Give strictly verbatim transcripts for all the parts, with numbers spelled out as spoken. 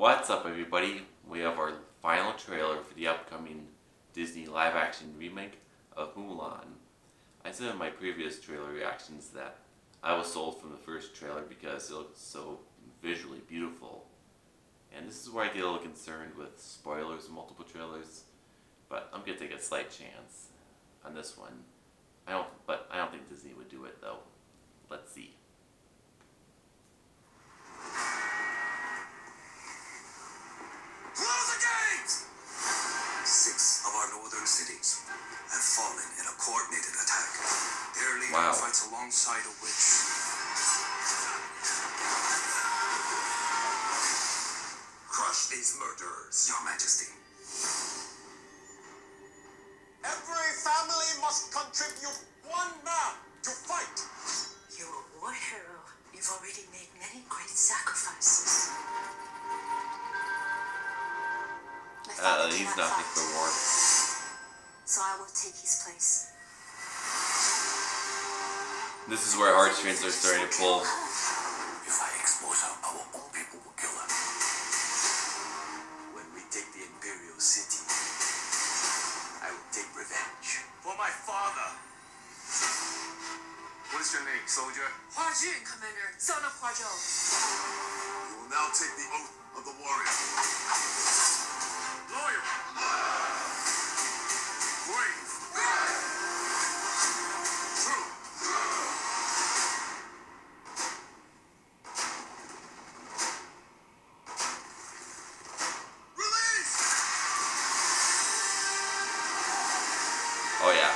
What's up, everybody? We have our final trailer for the upcoming Disney live-action remake of Mulan. I said in my previous trailer reactions that I was sold from the first trailer because it looked so visually beautiful. And this is where I get a little concerned with spoilers in multiple trailers, but I'm gonna take a slight chance on this one. I don't, but I don't think Disney would do it though. Let's see. Close the gates! Six of our northern cities have fallen in a coordinated attack. Their leader Wow. fights alongside a witch. Crush these murderers, Your Majesty. Every family must contribute one man to fight. You're a war hero. You've already made many great sacrifices. My Uh, father he's cannot not fit fight, for war. so I will take his place. This is where heartstrings are starting to pull. If I expose her, our own people will kill her. When we take the Imperial City, I will take revenge. For my father. What is your name, soldier? Hua Jun, Commander, son of Hua Zhou. You will now take the oath of the warrior. Loyal. Brave. True. Release! Oh yeah.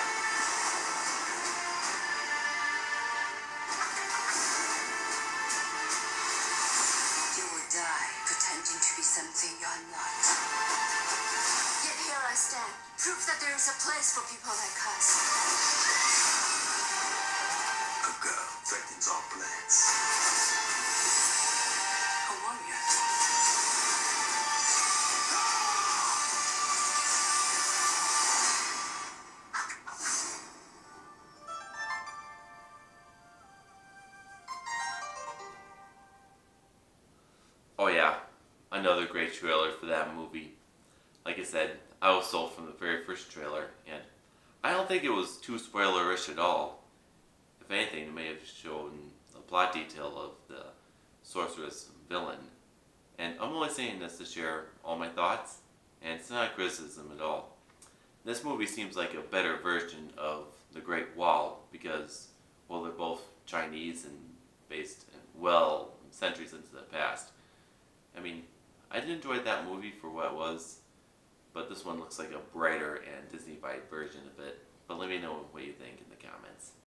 You will die pretending to be something you're not. Yet here I stand, proof that there is a place for people like us. A girl threatens our plans. A warrior. Oh yeah, another great trailer for that movie. Like I said, I was sold from the very first trailer, and I don't think it was too spoilerish at all. If anything, it may have shown a plot detail of the sorceress villain. And I'm only saying this to share all my thoughts, and it's not a criticism at all. This movie seems like a better version of The Great Wall because, well, they're both Chinese and based, well, centuries into the past. I mean, I did enjoy that movie for what it was, but this one looks like a brighter and Disney-fied version of it. But let me know what you think in the comments.